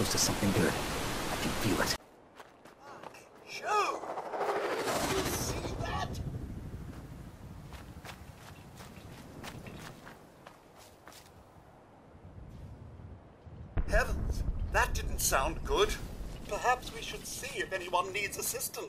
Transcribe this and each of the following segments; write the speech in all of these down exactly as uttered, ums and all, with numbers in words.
close to something good. I can feel it. Joe! Did you see that? Heavens, that didn't sound good. Perhaps we should see if anyone needs assistance.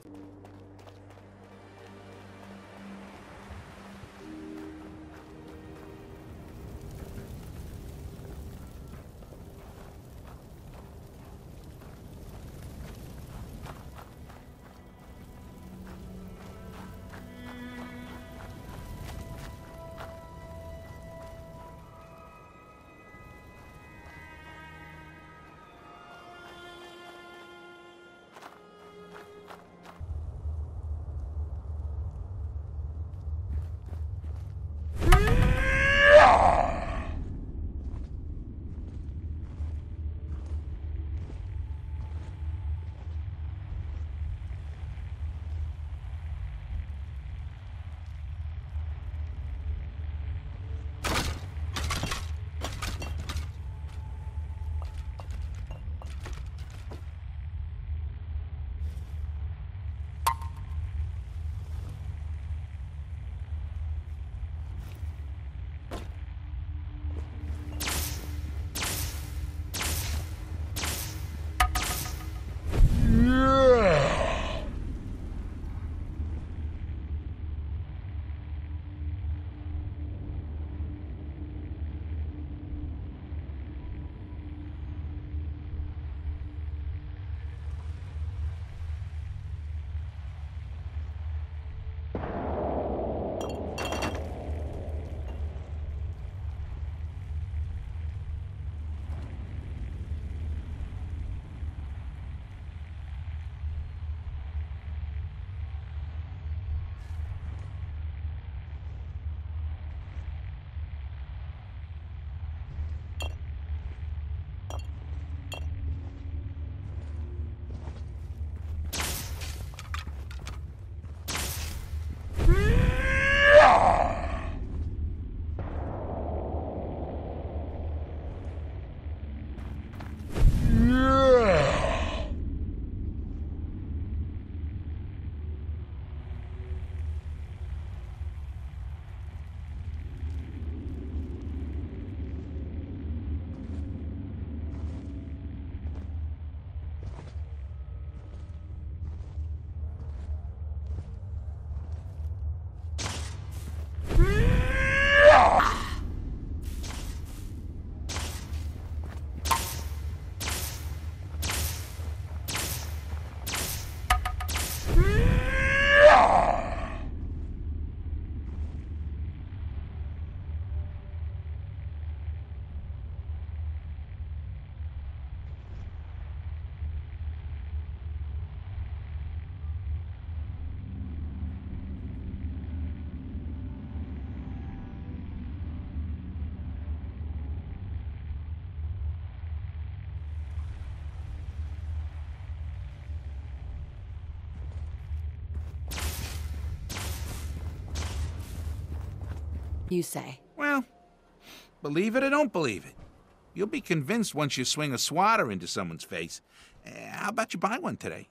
You say. Well, believe it or don't believe it. You'll be convinced once you swing a swatter into someone's face. Uh, how about you buy one today?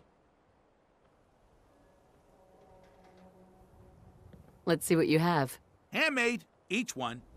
Let's see what you have. Handmade, each one.